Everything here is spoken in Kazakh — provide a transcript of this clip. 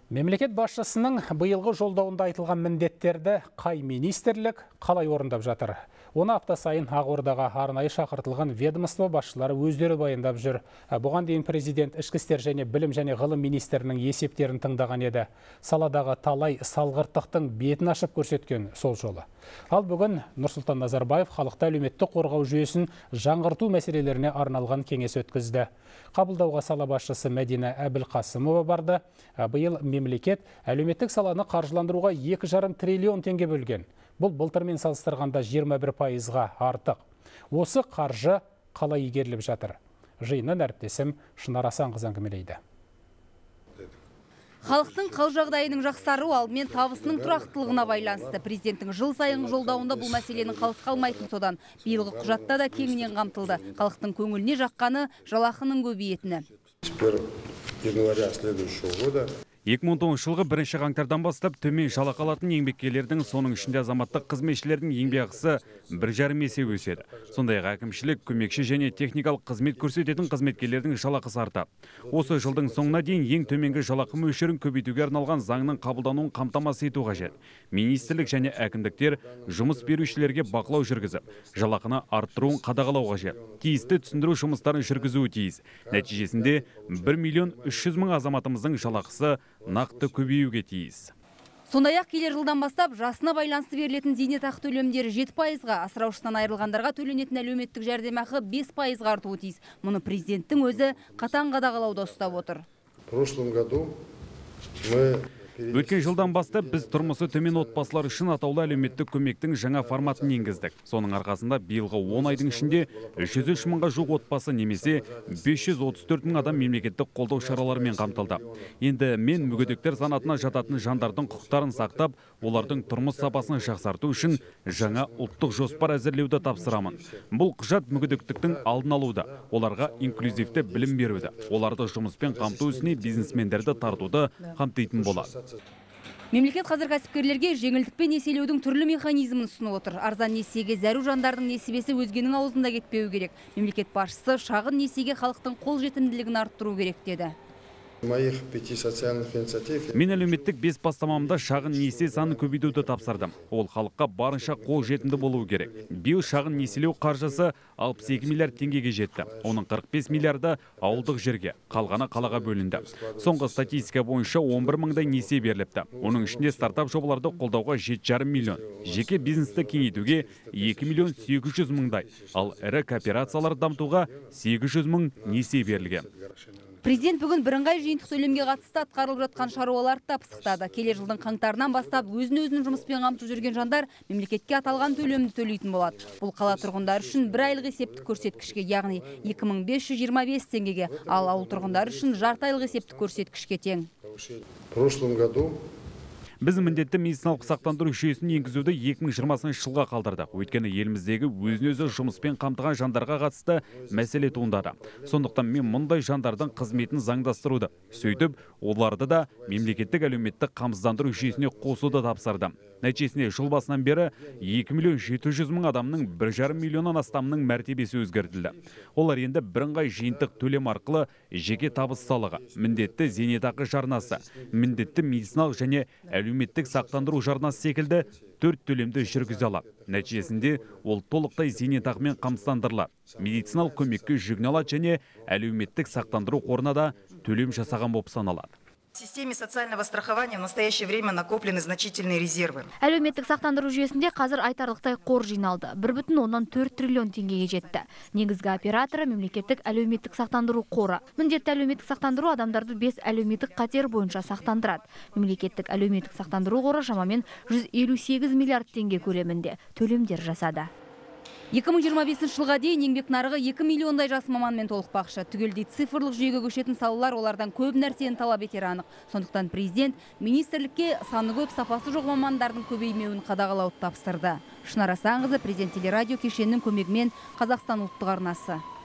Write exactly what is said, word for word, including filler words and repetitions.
Мемлекет басшысының биылғы жолдауында айтылған міндеттерді қай министрлік қалай орындап жатыр? Оны апта сайын Ақордаға арнайы шақыртылған ведомство басшылары өздері баяндап жүр. Бұған дейін президент ішкі істер және білім және ғылым министрінің есептерін тыңдаған еді. Саладағы талай салғырттықтың бетін ашып көрсеткен сол жолы. Ал бүгін Нұрсұлтан Назарбаев халықты әлеуметтік қорғау жүйесін жаңғырту мәселелеріне арналған кеңес өткізді. Қабылдауға сала басшысы Мәдина Әбілқасымова барды. Биыл мемлекет әлеуметтік саланы қаржыландыруға екі жарым триллион теңге бөлген. Бұл былтырмен салыстырғанда жиырма бір пайызға артық. Осы қаржы қалай игеріліп жатыр? Жиыннан әріптесім Шынар Асанқызы әңгімелейді. Халықтың қал жағдайының жақсаруы алдымен табысының тұрақтылығына байланысты. Президенттің жыл сайынғы жолдауында бұл мәселенің қалыс қалмайтын содан. Биылғы құжатта да кеңінен қамтылды. Халықтың көңіліне жаққаны жалақының көбейетіні. екі мың он тоғызыншы жылғы бірінші қаңтардан бастап төмен жалақы алатын еңбеккерлердің, соның ішінде азаматтық қызметшілердің еңбекақысы бір жарым есе өседі. Сондай-ақ әкімшілік, көмекші және техникалық қызмет көрсететін қызметкерлердің жалақысы артады. Осы жылдың соңына дейін ең төменгі жалақы мөлшерін көбейтуге арналған заңның қабылдануын қамтамасыз ету қажет. Министрлік және әкімдіктер жұмыс берушілерге бақылау жүргізіп, жалақыны арттыруын қадағалау қажет. Тиісті түсіндіру жұмыстарын жүргізуі тиіс. Нәтижесінде бір миллион үш жүз мың азаматымыздың жалақысы нақты көбеюге тиіс. Сондай-ақ келер жылдан бастап жасына байланысты берілетін зейнетақы төлемдері жеті пайызға, асыраушысынан айырылғандарға төленетін әлеуметтік жәрдемақы бес пайызға артуы тиіс. Мұны президенттің өзі қатаң қадағалауда ұстап отыр. Өткен жылдан бастап біз тұрмысы төмен отбасылар үшін атаулы әлеуметтік көмектің жаңа форматын енгіздік. Соның арқасында биылғы он айдың ішінде жүз үш мыңға жуық отбасы немесе бес жүз отыз төрт мың адам мемлекеттік қолдау шараларымен қамтылды. Енді мен мүгедектер санатына жататын жандардың құқықтарын сақтап, олардың тұрмыс сапасын жақсарту үшін жаңа ұлттық жоспар әзірлеуді тапсырамын. Бұл құжат мүгедектіктің алдын алуды, оларға инклюзивті білім беруді, оларды жұмыспен қамту ісіне бизнесмендерді тартуды қамтитын болады. Мемлекет қазір кәсіпкерлерге жеңілдікпен несиелеудің түрлі механизмін ұсынып отыр. Арзан несиеге зәру жандардың несібесі өзгенің аузында кетпеу керек. Мемлекет басшысы шағын несиеге халықтың қол жетімділігін арттыру керек деді. Мен әлеуметтік бес бастамамда шағын несие санын көбейтуді тапсырдым. Ол халыққа барынша қол жетімді болуы керек. Биыл шағын несиелеу қаржысы алпыс екі миллиард теңгеге жетті. Оның қырық бес миллиарды ауылдық жерге, қалғаны қалаға бөлінді. Соңғы статистика бойынша он бір мыңдай несие беріліпті. Оның ішінде стартап жобаларды қолдауға жеті жарым миллион, жеке бизнесті кеңейтуге екі миллион сегіз жүз мыңдай, ал ірі кооперацияларды дамытуға сегіз жүз мың несие берілген. Президент бүгін бірыңғай жиынтық төлемге қатысты атқарылып жатқан шаруаларды да пысықтады. Келер жылдың қаңтарынан бастап өзін-өзін жұмыспен қамтып жүрген жандар мемлекетке аталған төлемді төлейтін болады. Бұл қала тұрғындары үшін бір айлық есептік көрсеткішке, яғни екі мың бес жүз жиырма бес теңгеге, ал ауыл тұрғындары үшін жарты айлық есептік көрсеткішке тең. Біз міндетті медициналық сақтандыру жүйесін енгізуді екі мың жиырмасыншы жылға қалдырдық. Өйткені еліміздегі өзін-өзі жұмыспен қамтыған жандарға қатысты мәселе туындады. Сондықтан мен мұндай жандардың қызметін заңдастыруды, сөйтіп, оларды да мемлекеттік әлеуметтік қамсыздандыру жүйесіне қосуды тапсырдым. Нәтижесінде жыл басынан бері екі миллион жеті жүз мың адамның бір жарым миллионнан астамның мәртебесі өзгертілді. Олар енді бірыңғай жиынтық төлем арқылы жеке табыс салығы, міндетті зейнетақы жарнасы, міндетті медициналық және әлеуметтік сақтандыру жарнасы секілді төрт төлемді жүргізе алады. Нәтижесінде ол толықтай зейнетақымен қамсыздандырылады. Медициналық көмекке жүгіне алады және әлеуметтік сақтандыру қорына да төлем жасаған болып саналады. В системе социального страхования в настоящее время накоплены значительные резервы. Әлеуметтік сақтандыру жүйесінде қазір айтарлықтай қор жиналды. бір бүтін оннан төрт триллион теңгеге жетті. Негізгі операторы мемлекеттік әлеуметтік сақтандыру қоры. Міндетті әлеуметтік сақтандыру адамдарды бес әлеуметтік қатер бойынша сақтандырады. Мемлекеттік әлеуметтік сақтандыру қоры шамамен жүз елу сегіз миллиард теңге көлемінде төлемдер жасады. екі мың жиырма бесінші жылға дейін еңбек нарығы екі миллиондай жас маманмен толықпақшы. Түгелдей цифрлық жүйеге көшетін салалар олардан көп нәрсені талап етері анық. Сондықтан президент министрлікке саны көп сапасы жоқ мамандардың көбеймеуін қадағалауды тапсырды. Шынар Асанқызы, президент телерадио кешенінің көмегімен Қазақстан ұлттық арнасы.